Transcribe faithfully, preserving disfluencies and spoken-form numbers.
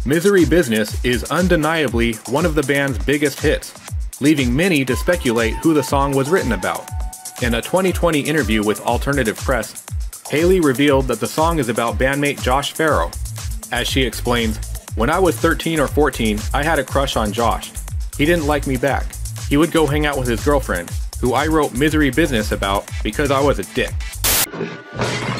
Misery Business is undeniably one of the band's biggest hits, leaving many to speculate who the song was written about. In a twenty twenty interview with Alternative Press, Hayley revealed that the song is about bandmate Josh Farro. As she explains, "When I was thirteen or fourteen, I had a crush on Josh. He didn't like me back. He would go hang out with his girlfriend, who I wrote Misery Business about because I was a dick."